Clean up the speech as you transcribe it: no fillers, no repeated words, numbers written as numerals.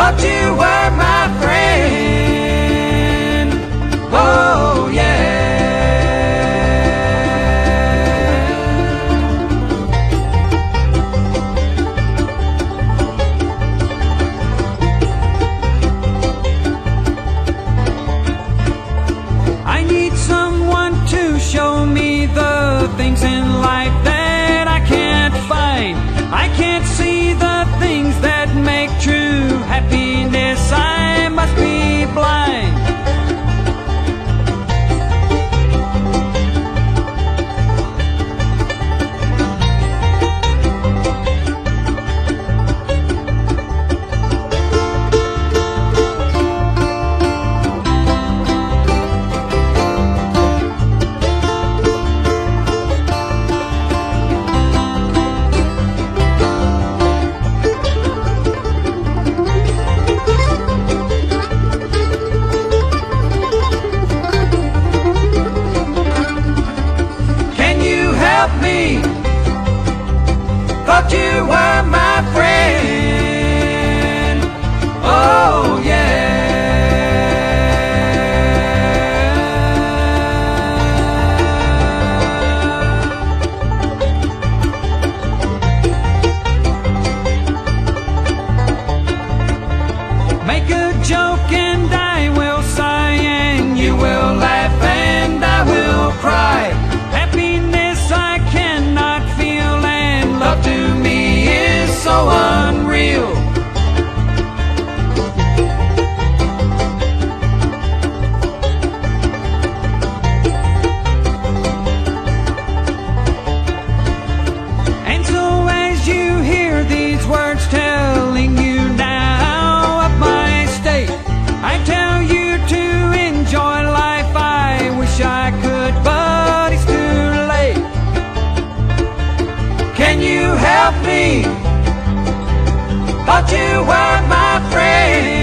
thought you were my friend. Oh yeah. I need someone to show me the things in life that I can't find. I can't see the things that make true happiness. I must be blind. Thought you were my friend. Oh yeah. Make a joke and I will sigh, and you will laugh and I will cry. Happiness I cannot feel, and love to me is so unreal. And so as you hear these words telling you now of my state, I tell you to enjoy life. I wish I could, but it's too late. Can you help me? Thought you were my friend.